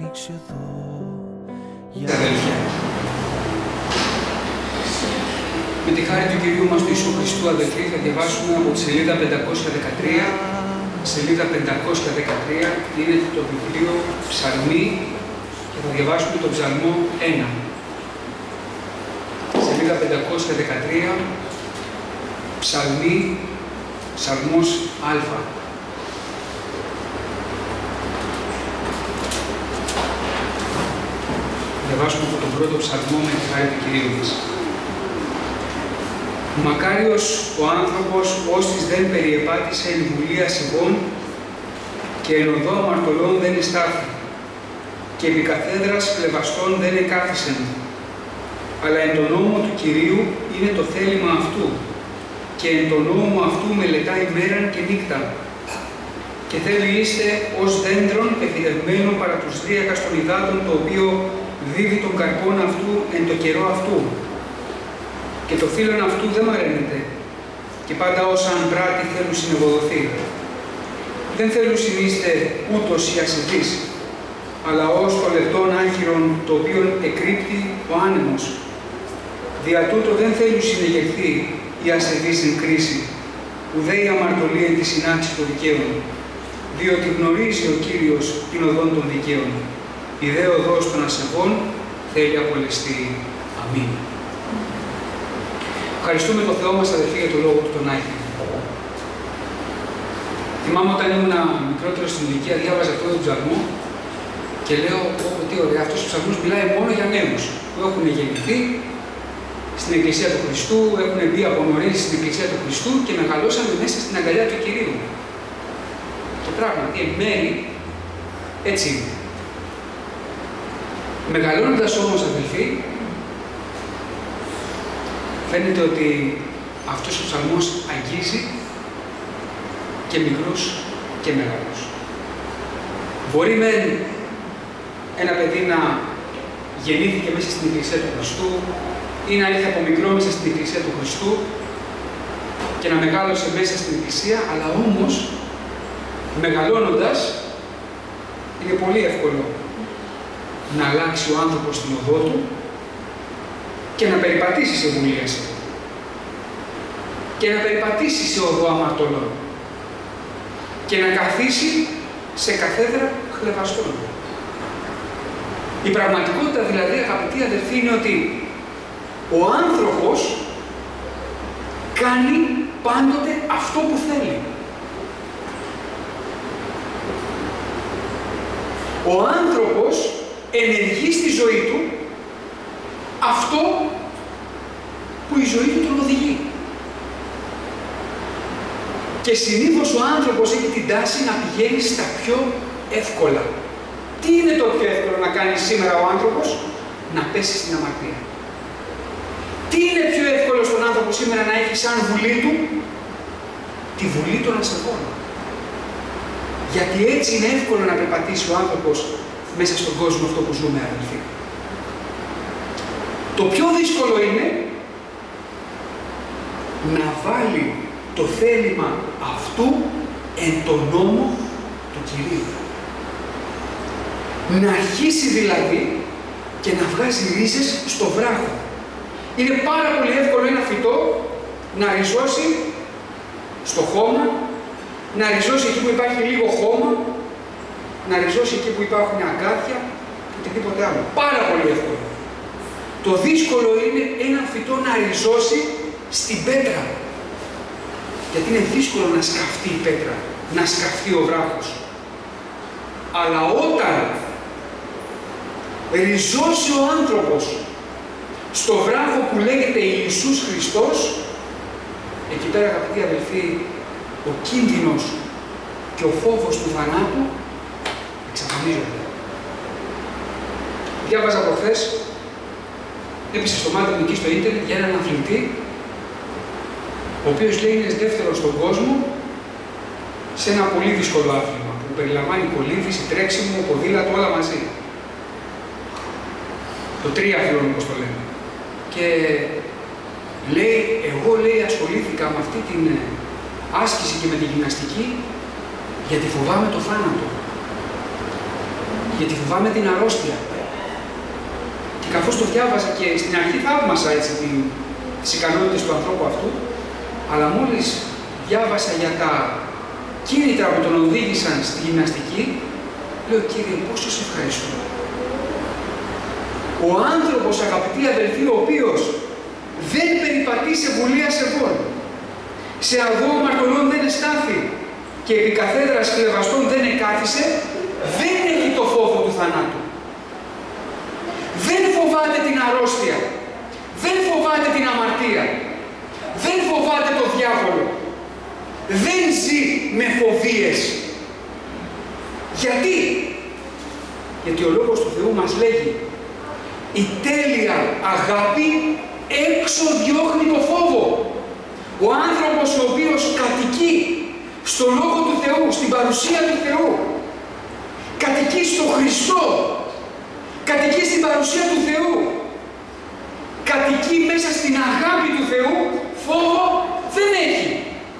Αδέλφια, με τη χάρη του Κυρίου μας του Ιησού Χριστού, αδελφοί, θα διαβάσουμε από τη σελίδα 513. Σελίδα 513 είναι το βιβλίο Ψαλμοί και θα διαβάσουμε τον Ψαλμό 1. Σελίδα 513, Ψαλμοί, Ψαλμός Α. Διαβάσουμε από τον πρώτο ψαλμό με τη χάρη του Κυρίου μας. Μακάριος ο άνθρωπος ώστις δεν περιεπάτησε εν βουλία σιγών και εν οδό αμαρτωλών δεν εστάθη και επί καθέδρας κλεβαστών δεν εκάθισεν, αλλά εν τον νόμο του Κυρίου είναι το θέλημα αυτού και εν τον νόμο αυτού μελετά ημέραν και νύχτα και θέλει είστε ως δέντρον εφηδευμένο παρά τους δίακας των υδάτων, το οποίο δίδει τον καρπόν αυτού εν το καιρό αυτού. Και το φύλλον αυτού δεν μαραίνεται, και πάντα όσα αν πράττει θέλουν συνευοδοθεί. Δεν θέλουν συνείστε ούτως οι ασεβείς, αλλά ως το λεπτόν άχυρον, το οποίο εκρύπτει ο άνεμος. Δια τούτο δεν θέλουν συνεγερθεί οι ασεβείς εν κρίση, ουδέ η αμαρτωλή εν τη συνάξη των δικαίων, διότι γνωρίζει ο Κύριος την οδόν των δικαίων. Η δε οδός των ασεβών θέλει απολεστεί. Αμήν. Ευχαριστούμε τον Θεό μας, αδελφοί, για τον λόγο του τον Άγιο. Θυμάμαι όταν ήμουν μικρότερο στην ηλικία, διάβαζα αυτό τον ψαλμό και λέω: τι ωραία, αυτός ο ψαλμός μιλάει μόνο για νέους που έχουν γεννηθεί στην Εκκλησία του Χριστού, έχουν μπει από νωρίς στην Εκκλησία του Χριστού και μεγαλώσαμε μέσα στην αγκαλιά του Κυρίου. Και πράγματι, εν μέρει, έτσι είναι. Μεγαλώνοντας όμως, αδελφοί, φαίνεται ότι αυτός ο ψαλμός αγγίζει και μικρούς και μεγάλους. Μπορεί με ένα παιδί να γεννήθηκε μέσα στην Εκκλησία του Χριστού ή να ήρθε από μικρό μέσα στην Εκκλησία του Χριστού και να μεγάλωσε μέσα στην Εκκλησία, αλλά όμως, μεγαλώνοντας, είναι πολύ εύκολο να αλλάξει ο άνθρωπος την οδό του και να περιπατήσει σε βουλίαση και να περιπατήσει σε οδό αμαρτωλών και να καθίσει σε καθέδρα χλεβαστών. Η πραγματικότητα δηλαδή, αγαπητοί αδελφοί, είναι ότι ο άνθρωπος κάνει πάντοτε αυτό που θέλει. Ο άνθρωπος ενεργεί στη ζωή του αυτό που η ζωή του τον οδηγεί. Και συνήθως ο άνθρωπος έχει την τάση να πηγαίνει στα πιο εύκολα. Τι είναι το πιο εύκολο να κάνει σήμερα ο άνθρωπος? Να πέσει στην αμαρτία. Τι είναι πιο εύκολο στον άνθρωπο σήμερα να έχει σαν βουλή του? Τη βουλή των ασεβών. Γιατί έτσι είναι εύκολο να περπατήσει ο άνθρωπος μέσα στον κόσμο αυτό που ζούμε, αδελφοί. Το πιο δύσκολο είναι να βάλει το θέλημα αυτού εν τον νόμο του Κυρίου. Να αρχίσει δηλαδή και να βγάζει ρίζες στο βράχο. Είναι πάρα πολύ εύκολο ένα φυτό να ριζώσει στο χώμα, να ριζώσει εκεί που υπάρχει λίγο χώμα, να ριζώσει εκεί που υπάρχουν αγκάθια και οτιδήποτε άλλο. Πάρα πολύ εύκολο. Το δύσκολο είναι ένα φυτό να ριζώσει στην πέτρα. Γιατί είναι δύσκολο να σκαφτεί η πέτρα, να σκαφτεί ο βράχος. Αλλά όταν ριζώσει ο άνθρωπος στο βράχο που λέγεται Ιησούς Χριστός, εκεί πέρα, αγαπητοί αδελφοί, ο κίνδυνος και ο φόβος του θανάτου εξαφανίζονται. Διάβαζα προχθές, έπεσε στο μάτι μου εκεί στο ίντερνετ για έναν αθλητή, ο οποίος λέει είναι δεύτερος στον κόσμο σε ένα πολύ δύσκολο άθλημα που περιλαμβάνει κολύμβηση, τρέξιμο, ποδήλατο, όλα μαζί. Το τρίαθλον, όπως το λέμε. Και λέει, εγώ λέει ασχολήθηκα με αυτή την άσκηση και με τη γυμναστική γιατί φοβάμαι το θάνατο. Γιατί φοβάμαι την αρρώστια. Και καθώς το διάβαζα και στην αρχή θαύμασα έτσι τις ικανότητες του ανθρώπου αυτού, αλλά μόλις διάβασα για τα κίνητρα που τον οδήγησαν στη γυμναστική, λέω, Κύριε, πόσο σε ευχαριστώ. Ο άνθρωπος, αγαπητοί αδελφοί, ο οποίος δεν περιπατεί σε βουλία σεβών, σε αγώο μαρτωλών δεν εστάθη και επί καθέδρας κλεβαστών δεν εκάθισε, δεν έχει το φόβο του θανάτου. Δεν φοβάται την αρρώστια. Δεν φοβάται την αμαρτία. Δεν φοβάται το διάβολο. Δεν ζει με φοβίες. Γιατί? Γιατί ο Λόγος του Θεού μας λέγει, η τέλεια αγάπη έξω διώχνει το φόβο. Ο άνθρωπος ο οποίος κατοικεί στο Λόγο του Θεού, στην παρουσία του Θεού, κατοικεί στο Χριστό, κατοικεί στην παρουσία του Θεού, κατοικεί μέσα στην αγάπη του Θεού, φόβο δεν έχει.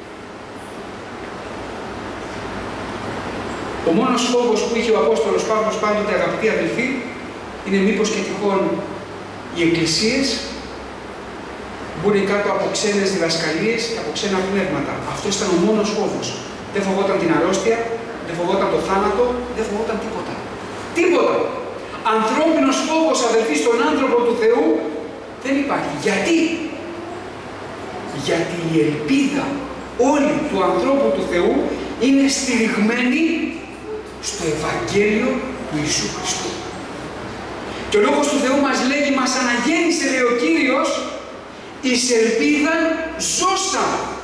Ο μόνος φόβος που είχε ο Απόστολος Παύλος πάντοτε, αγαπητοί αδελφοί, είναι μήπως και τυχόν οι εκκλησίες μπουν κάτω από ξένες διδασκαλίες και από ξένα πνεύματα. Αυτός ήταν ο μόνος φόβος. Δεν φοβόταν την αρρώστια, δεν φοβόταν το θάνατο, δεν φοβόταν τίποτα. Τίποτα. Ανθρώπινος φόβος, αδελφοί, στον άνθρωπο του Θεού δεν υπάρχει. Γιατί? Γιατί η ελπίδα όλη του ανθρώπου του Θεού είναι στηριγμένη στο Ευαγγέλιο του Ιησού Χριστού. Και ο Λόγος του Θεού μας λέγει, μας αναγέννησε, λέει ο Κύριος, εις ελπίδαν ζώσα.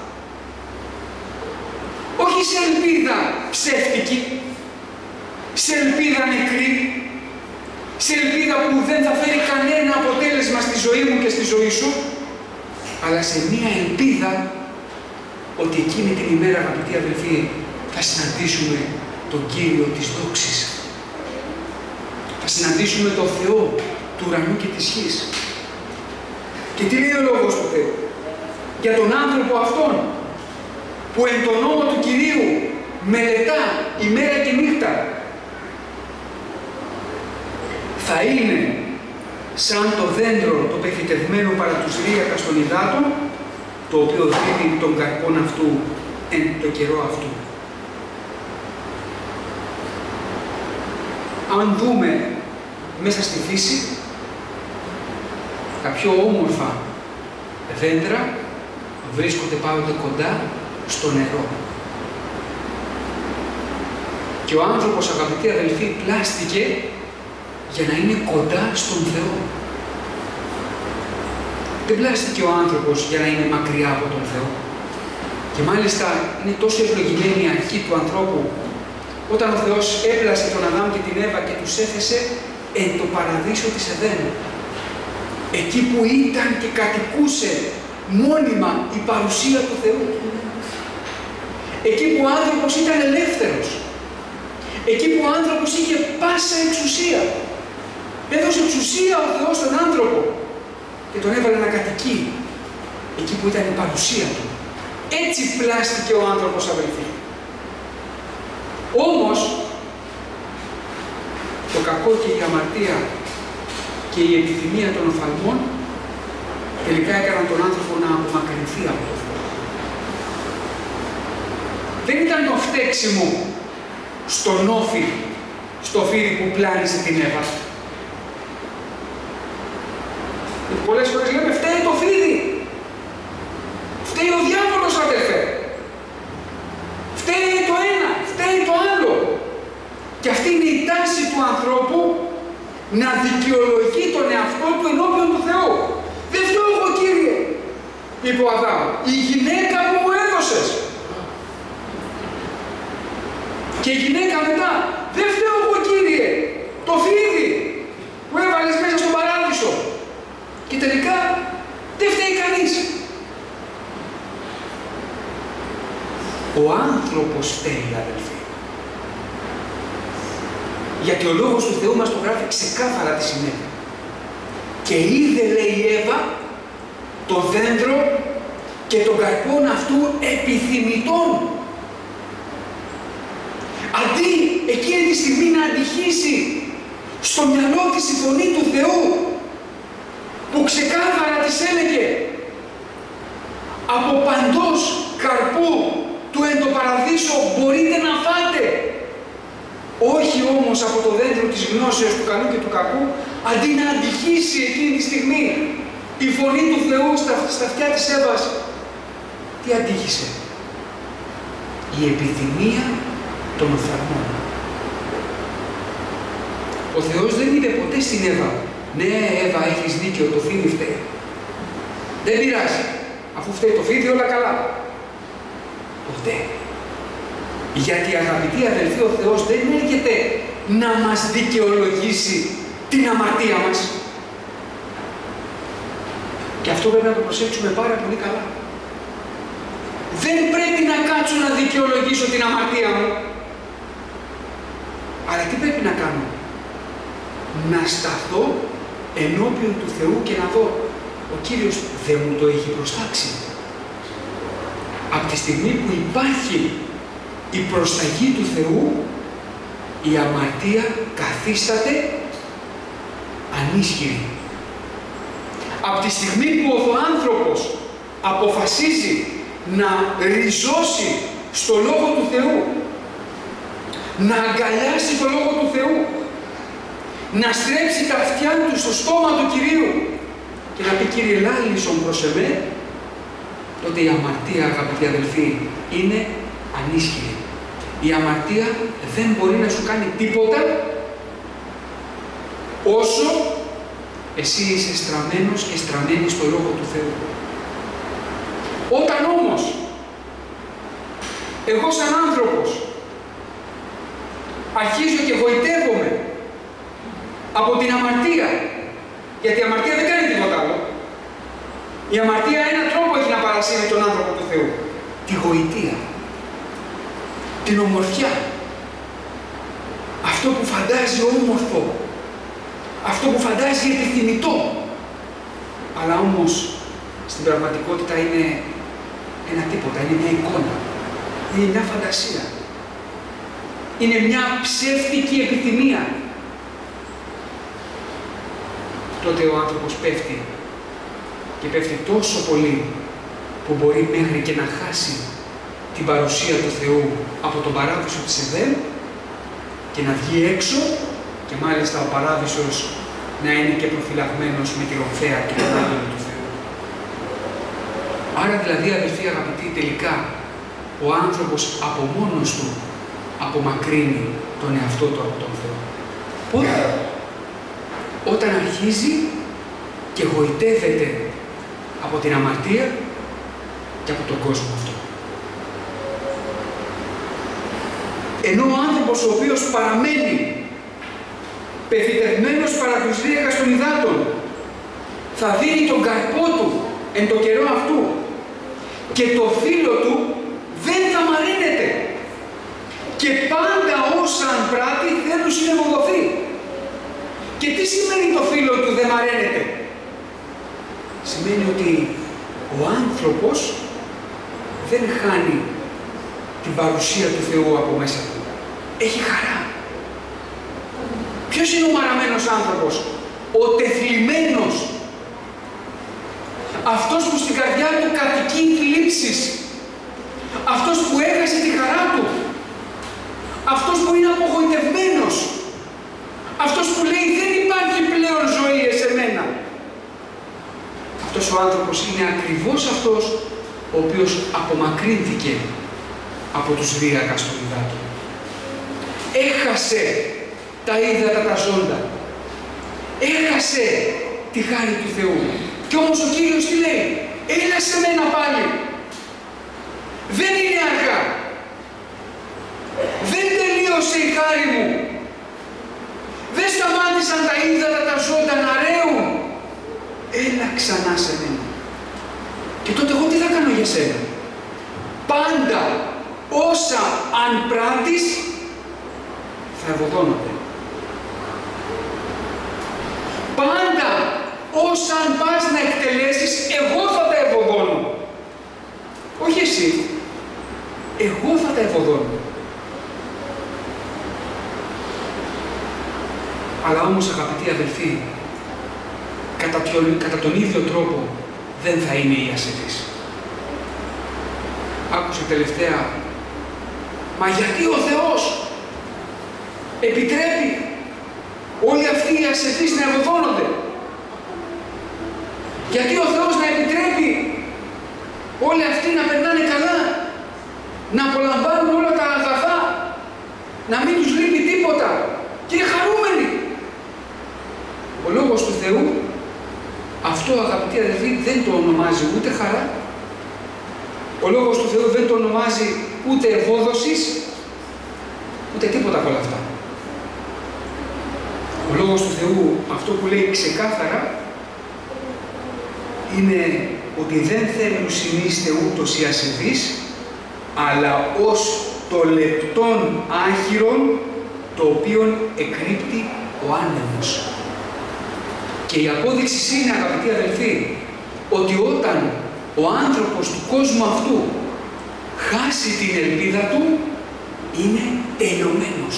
Όχι σε ελπίδα ψεύτικη, σε ελπίδα νεκρή, σε ελπίδα που δεν θα φέρει κανένα αποτέλεσμα στη ζωή μου και στη ζωή σου, αλλά σε μία ελπίδα ότι εκείνη την ημέρα, αγαπητοί αδελφοί, θα συναντήσουμε τον Κύριο της δόξης. Θα συναντήσουμε τον Θεό του ουρανού και της γης. Και τι λέει ο Λόγος του Θεού? Για τον άνθρωπο αυτόν που εν τον νόμο του Κυρίου μελετά ημέρα και νύχτα, θα είναι σαν το δέντρο το πεφυτευμένο παρά τους ρύακας των υδάτων, το οποίο δίδει τον καρπόν αυτού εν το καιρό αυτού. Αν δούμε μέσα στη φύση, τα πιο όμορφα δέντρα βρίσκονται πάντοτε κοντά στο νερό. Και ο άνθρωπος, αγαπητοί αδελφοί, πλάστηκε για να είναι κοντά στον Θεό. Δεν πλάστηκε ο άνθρωπος για να είναι μακριά από τον Θεό. Και μάλιστα είναι τόσο ευλογημένη η αρχή του ανθρώπου, όταν ο Θεός έπλασε τον Αδάμ και την Εύα και τους έθεσε εν το παραδείσο της Εδέν. Εκεί που ήταν και κατοικούσε μόνιμα η παρουσία του Θεού. Εκεί που ο άνθρωπος ήταν ελεύθερος. Εκεί που ο άνθρωπος είχε πάσα εξουσία. Έδωσε εξουσία ο Θεός στον άνθρωπο και τον έβαλε να κατοικεί εκεί που ήταν η παρουσία του. Έτσι πλάστηκε ο άνθρωπος, αδελφοί. Όμως, το κακό και η αμαρτία και η επιθυμία των οφθαλμών τελικά έκαναν τον άνθρωπο να απομακρυνθεί από το Θεό. Δεν ήταν το φταίξιμο στον όφη, στο φίδι που πλάνησε την Εύα. Γιατί πολλές φορές λέμε φταίει το φίδι. Φταίει ο διάβολος, αδελφέ. Φταίει το ένα, φταίει το άλλο. Και αυτή είναι η τάση του ανθρώπου να δικαιολογεί τον εαυτό του ενώπιον του Θεού. Δεν φταίω εγώ, Κύριε, είπε ο Αδάμ. Η γυναίκα που μου έδωσες. Και η γυναίκα μετά, δεν φταίω εγώ, Κύριε, το φίδι που έβαλες μέσα στον παράδεισο. Και τελικά δεν φταίει κανείς. Ο άνθρωπος φταίει, αδελφοί. Γιατί ο Λόγος του Θεού μας το γράφει ξεκάθαρα τι σημαίνει. Και είδε, λέει η Εύα, το δέντρο και τον καρπόν αυτού επιθυμητών. Αντί εκείνη τη στιγμή να αντιχύσει στο μυαλό της η φωνή του Θεού, που ξεκάθαρα της έλεγε από παντός καρπού του εν το παραδείσο μπορείτε να φάτε, όχι όμως από το δέντρο της γνώσεως του καλού και του κακού, αντί να αντυχήσει εκείνη τη στιγμή η φωνή του Θεού στα αυτιά της Εύας. Τι αντίχησε? Η επιθυμία των οφθαλμών. Ο Θεός δεν είπε ποτέ στην Εύα, ναι Εύα έχεις δίκιο, το φίδι φταίει. Δεν πειράζει, αφού φταίει το φίδι όλα καλά. Ποτέ. Γιατί αγαπητοί αδελφοί, ο Θεός δεν έρχεται να μας δικαιολογήσει την αμαρτία μας. Και αυτό πρέπει να το προσέξουμε πάρα πολύ καλά. Δεν πρέπει να κάτσω να δικαιολογήσω την αμαρτία μου. Αλλά τι πρέπει να κάνω? Να σταθώ ενώπιον του Θεού και να δω, ο Κύριος δεν μου το έχει προστάξει. Από τη στιγμή που υπάρχει η προσταγή του Θεού, η αμαρτία καθίσταται ανίσχυρη. Από τη στιγμή που ο άνθρωπος αποφασίζει να ριζώσει στο Λόγο του Θεού, να αγκαλιάσει το Λόγο του Θεού, να στρέψει τα αυτιά του στο στόμα του Κυρίου και να πει Κύριε λάλησον προς εμέ, τότε η αμαρτία, αγαπητοί αδελφοί, είναι ανίσχυρη. Η αμαρτία δεν μπορεί να σου κάνει τίποτα όσο εσύ είσαι στραμμένος και στραμμένη στο Λόγο του Θεού. Όταν όμως εγώ σαν άνθρωπος αρχίζω και γοητεύομαι από την αμαρτία, γιατί η αμαρτία δεν κάνει τίποτα άλλο. Η αμαρτία έναν τρόπο έχει να παρασύρει τον άνθρωπο του Θεού. Τη γοητεία, την ομορφιά, αυτό που φαντάζει όμορφο, αυτό που φαντάζει επιθυμητό, αλλά όμως στην πραγματικότητα είναι ένα τίποτα, είναι μια εικόνα, είναι μια φαντασία, είναι μια ψεύτικη επιθυμία. Τότε ο άνθρωπος πέφτει και πέφτει τόσο πολύ που μπορεί μέχρι και να χάσει την παρουσία του Θεού από τον παράδεισο της Εδέμ και να βγει έξω και μάλιστα ο παράδεισος να είναι και προφυλαγμένος με τη ρομφαία και τον άγγελο του Θεού. Άρα δηλαδή, αδελφοί αγαπητοί, τελικά ο άνθρωπος από μόνος του απομακρύνει τον εαυτό του από τον Θεό. Πότε? Όταν αρχίζει και γοητεύεται από την αμαρτία και από τον κόσμο αυτό. Ενώ ο άνθρωπος ο οποίος παραμένει πεφυτευμένος παρά τους ρήγας των υδάτων θα δίνει τον καρπό του εν το καιρό αυτού και το φύλλο του δεν θα μαραίνεται και πάντα όσα αν πράττει θέλουν συνευοδοθεί. Και τι σημαίνει το φύλλο του δεν μαραίνεται? Σημαίνει ότι ο άνθρωπος δεν χάνει την παρουσία του Θεού από μέσα του. Έχει χαρά. Ποιος είναι ο μαραμένος άνθρωπος? Ο τεθλιμμένος. Αυτός που στην καρδιά του κατοικεί θλίψεις. Αυτός που έχασε τη χαρά του. Αυτός που είναι απογοητευμένος. Αυτός που λέει δεν υπάρχει πλέον ζωή εσεμένα. Αυτός ο άνθρωπος είναι ακριβώς αυτός ο οποίος απομακρύνθηκε από τους ρύακας των υδάτων. Έχασε τα ύδατα τα ζώντα. Έχασε τη χάρη του Θεού. Κι όμως ο Κύριος τι λέει? Έλα σε μένα πάλι. Δεν είναι αργά. Δεν τελείωσε η χάρη μου. Δεν σταμάτησαν τα ύδατα τα ζώντα να ρέουν. Έλα ξανά σε μένα. Και τότε εγώ τι θα κάνω για σένα? Πάντα όσα αν πράττεις θα ευωδώνονται. Πάντα όσα αν πας να εκτελέσεις, εγώ θα τα ευωδώνω. Όχι εσύ. Εγώ θα τα ευωδώνω. Αλλά όμως, αγαπητοί αδελφοί, κατά τον ίδιο τρόπο δεν θα είναι οι ασεβείς. Άκουσα τελευταία, μα γιατί ο Θεός επιτρέπει όλοι αυτοί οι ασεβείς να ευωδώνονται? Γιατί ο Θεός να επιτρέπει όλοι αυτοί να περνάνε καλά, να απολαμβάνουν όλα τα αγαθά, να μην τους λείπει τίποτα και είναι χαρούμενοι? Ο Λόγος του Θεού αυτό, αγαπητοί αδελφοί, δεν το ονομάζει ούτε χαρά. Ο Λόγος του Θεού δεν το ονομάζει ούτε ευόδοσης, ούτε τίποτα από όλα αυτά. Ο Λόγος του Θεού αυτό που λέει ξεκάθαρα είναι ότι δεν θέλουν συνείστε ούτως οι ασεβείς, αλλά ως το λεπτόν άχυρον, το οποίον εκρύπτει ο άνεμος. Και η απόδειξη είναι, αγαπητοί αδελφοί, ότι όταν ο άνθρωπος του κόσμου αυτού χάσει την ελπίδα του, είναι τελειωμένος.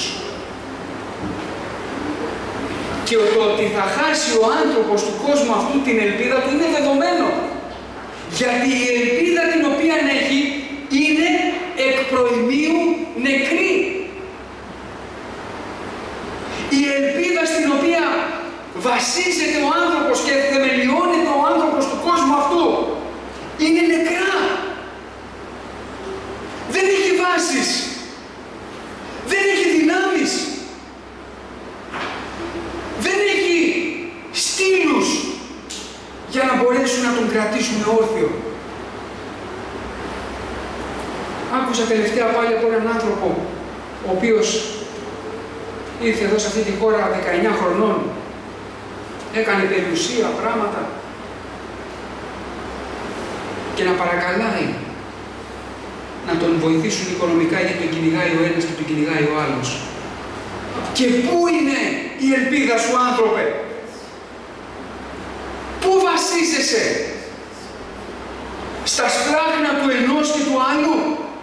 Και το ότι θα χάσει ο άνθρωπος του κόσμου αυτού την ελπίδα του είναι δεδομένο. Γιατί η ελπίδα την οποία έχει είναι εκ προημίου νεκρή. Η ελπίδα στην οποία βασίζεται ο άνθρωπος και θεμελιώνεται ο άνθρωπος του κόσμου αυτού είναι νεκρά. Δεν έχει βάσεις. Δεν έχει δυνάμεις. Δεν έχει στήλους για να μπορέσουν να τον κρατήσουν όρθιο. Άκουσα τελευταία πάλι από έναν άνθρωπο ο οποίος ήρθε εδώ σε αυτή τη χώρα 19 χρονών, έκανε περιουσία, πράγματα και να παρακαλάει να τον βοηθήσουν οικονομικά γιατί τον κυνηγάει ο ένας και τον κυνηγάει ο άλλος. Και πού είναι η ελπίδα σου, άνθρωπε? Πού βασίζεσαι? Στα σπλάχνα του ενός και του άλλου?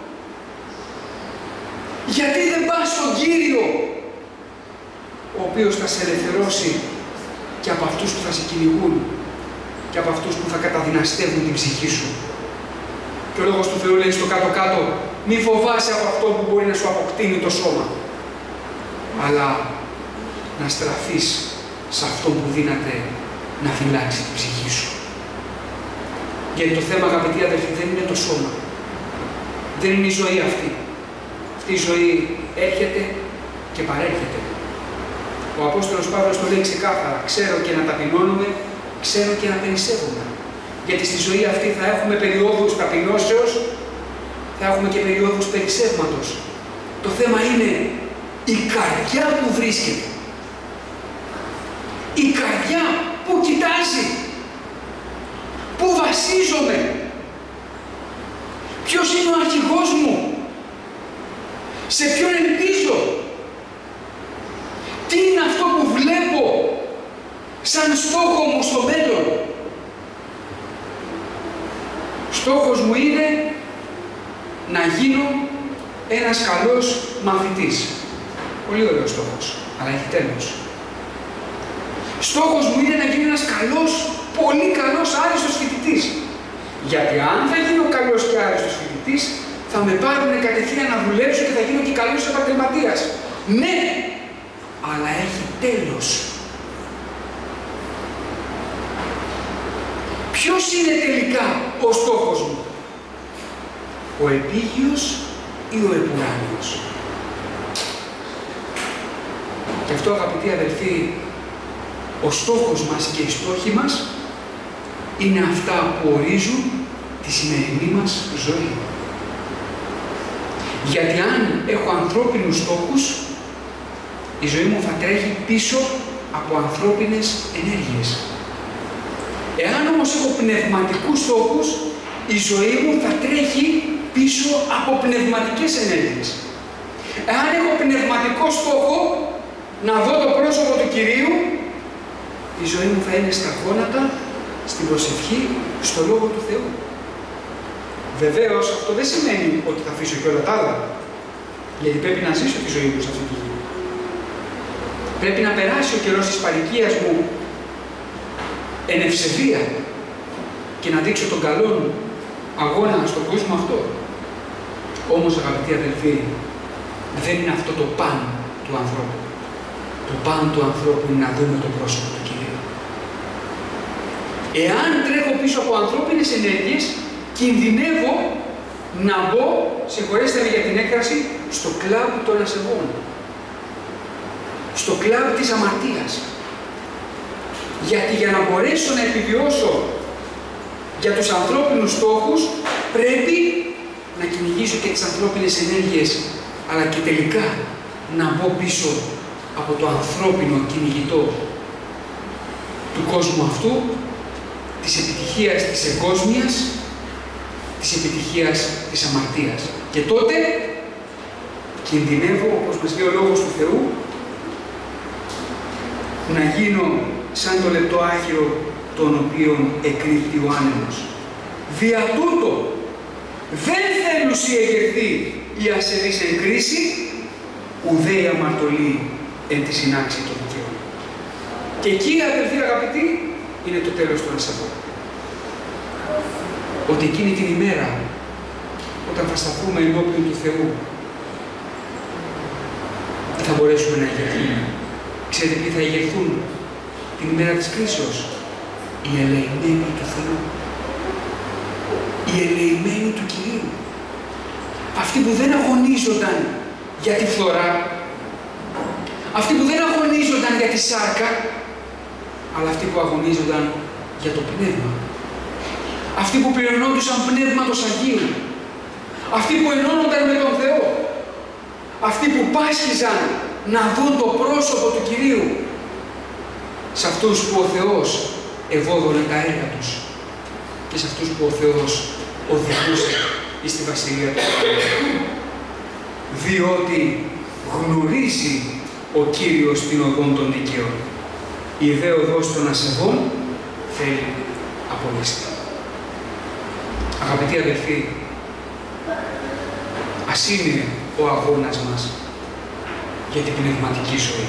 Γιατί δεν πας στον Κύριο, ο οποίος θα σε ελευθερώσει και από αυτούς που θα σε κυνηγούν και από αυτούς που θα καταδυναστεύουν την ψυχή σου? Και ο Λόγος του Θεού λέει στο κάτω-κάτω, μη φοβάσαι από αυτό που μπορεί να σου αποκτήνει το σώμα, αλλά να στραφείς σε αυτό που δύναται να φυλάξει την ψυχή σου. Γιατί το θέμα, αγαπητοί αδελφοί, δεν είναι το σώμα. Δεν είναι η ζωή αυτή. Αυτή η ζωή έρχεται και παρέρχεται. Ο Απόστολος Παύλος το λέει ξεκάθαρα, ξέρω και να ταπεινώνομαι, ξέρω και να περισσεύομαι. Γιατί στη ζωή αυτή θα έχουμε περιόδους ταπεινώσεως, θα έχουμε και περιόδους περισσεύματος. Το θέμα είναι η καρδιά που βρίσκεται. Η καρδιά που κοιτάζει. Πού βασίζομαι. Ποιος είναι ο αρχηγός μου. Σε ποιον ελπίζω. Τι είναι αυτό που βλέπω σαν στόχο μου στο μέλλον. Στόχος μου είναι να γίνω ένας καλός μαθητής. Πολύ ωραίος στόχος, αλλά έχει τέλος. Στόχος μου είναι να γίνω ένας καλός, πολύ καλός, άριστος φοιτητής. Γιατί αν θα γίνω καλός και άριστος φοιτητής, θα με πάρουν κατευθείαν να δουλέψω και θα γίνω και καλός επαγγελματίας. Ναι, αλλά έχει τέλος. Ποιος είναι τελικά ο στόχος μου? Ο επίγειος ή ο επουράνιος? Και αυτό, αγαπητοί αδελφοί, ο στόχος μας και οι στόχοι μας είναι αυτά που ορίζουν τη σημερινή μας ζωή. Γιατί αν έχω ανθρώπινους στόχους, η ζωή μου θα τρέχει πίσω από ανθρώπινες ενέργειες. Εάν όμως έχω πνευματικούς στόχους, η ζωή μου θα τρέχει πίσω από πνευματικές ενέργειες. Εάν έχω πνευματικό στόχο να δω το πρόσωπο του Κυρίου, η ζωή μου θα είναι στα γόνατα, στην προσευχή, στο Λόγο του Θεού. Βεβαίως, αυτό δεν σημαίνει ότι θα αφήσω και όλα τα άλλα. Γιατί πρέπει να ζήσω τη ζωή μου σε αυτή τη γη. Πρέπει να περάσει ο καιρός της παροικίας μου εν ευσεβία και να δείξω τον καλό αγώνα στον κόσμο αυτό. Όμως, αγαπητοί αδελφοί, δεν είναι αυτό το παν του ανθρώπου. Το παν του ανθρώπου είναι να δούμε το πρόσωπο του Κυρίου. Εάν τρέχω πίσω από ανθρώπινες ενέργειες, κινδυνεύω να μπω, συγχωρέστε με για την έκφραση, στο κλαμπ των ασεβών. Στο κλαμπ της αμαρτίας. Γιατί για να μπορέσω να επιβιώσω για τους ανθρώπινους στόχους, πρέπει να κυνηγήσω και τις ανθρώπινες ενέργειες, αλλά και τελικά να μπω πίσω από το ανθρώπινο κυνηγητό του κόσμου αυτού, της επιτυχίας της εγκόσμιας, της επιτυχίας της αμαρτίας. Και τότε κινδυνεύω, όπως μας λέει ο Λόγος του Θεού, να γίνω σαν το λεπτό άχυρο τον οποίον εκρύπτει ο άνεμος. Δια τούτο δεν θέλουσι εγερθεί η ασεβής εν κρίση, ουδέ η αμαρτωλή εν τη συνάξη των δικαίων. Και εκεί, αδελφοί αγαπητοί, είναι το τέλος των ασεβών. Ότι εκείνη την ημέρα, όταν θα σταθούμε ενώπιον του Θεού, θα μπορέσουμε να ηγερθούμε. Ξέρετε ποιοι θα ηγερθούν την ημέρα της κρίσεως? Οι ελεημένοι του Θεού. Οι ελεημένοι του Κυρίου. Αυτοί που δεν αγωνίζονταν για τη φθορά, αυτοί που δεν αγωνίζονταν για τη σάρκα, αλλά αυτοί που αγωνίζονταν για το πνεύμα. Αυτοί που πληρωνόντουσαν πνεύματος Αγίου. Αυτοί που ενώνονταν με τον Θεό. Αυτοί που πάσχιζαν να δουν το πρόσωπο του Κυρίου. Σε αυτούς που ο Θεός ευόδωνε τα έργα τους. Και σε αυτούς που ο Θεός οδηγούσε στη Βασιλεία του Θεού. Διότι γνωρίζει ο Κύριος την οδόν των δικαίων. Η δε οδός των ασεβών θέλει απολύστη. Αγαπητοί αδελφοί, ας είναι ο αγώνας μας για την πνευματική ζωή.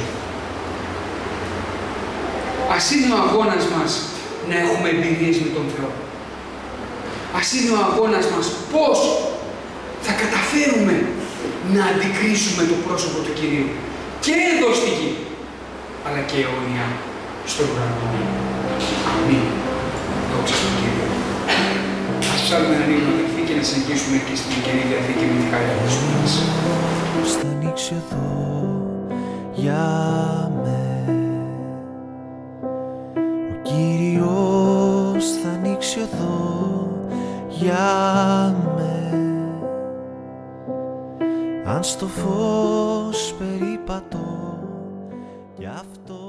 Ας είναι ο αγώνας μας να έχουμε εμπειρίες με τον Θεό. Ας είναι ο αγώνας μας πώς θα καταφέρουμε να αντικρίσουμε το πρόσωπο του Κυρίου και εδώ στη γη, αλλά και αιώνια στον ουρανό. Αμήν. Δόξα στον Κύριο. Ας ψάλουμε να ανοίγουμε αδελφοί και να συνεχίσουμε και στην Καινή Διαθήκη με τη χάρη του μας. Θα ανοίξει εδώ για με. Ο Κύριος θα ανοίξει εδώ για με. Αν στο φως περιπατώ, γι' αυτό